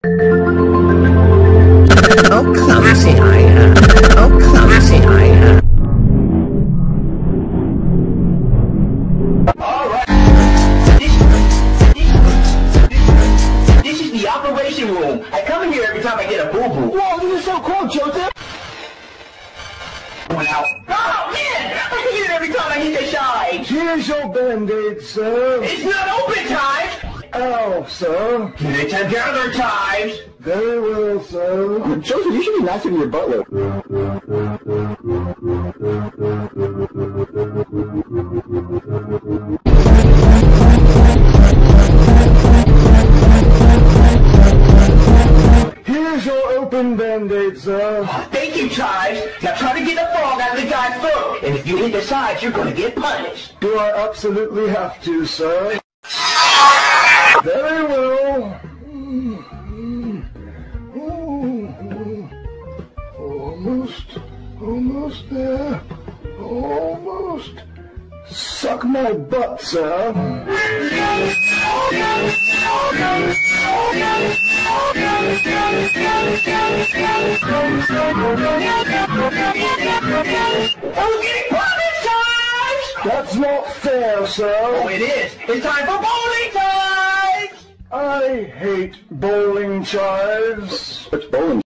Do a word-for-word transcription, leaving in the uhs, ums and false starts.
Oh, come see I am. Oh, come see I am. Alright. This, this, this, this is the operation room. I come in here every time I get a boo-boo. Whoa, this is so cool, Joseph. Went out. Oh, man! I can get it every time I hit the side. Here's your Band-Aid, sir. It's not open time. Ow, sir. Get it together, times. Very well, sir. Joseph, you should be nicer to your butler. Here's your open Band-Aid, sir. Oh, thank you, Chives. Now try to get the fog out of the guy's throat. And if you hit the sides, you're going to get punished. Do I absolutely have to, sir? Very well. Almost, almost there. Almost. Suck my butt, sir. I'm getting punished, Chives! That's not fair, sir. Oh, it is. It's time for bowling time! I hate bowling chives. What's bowling?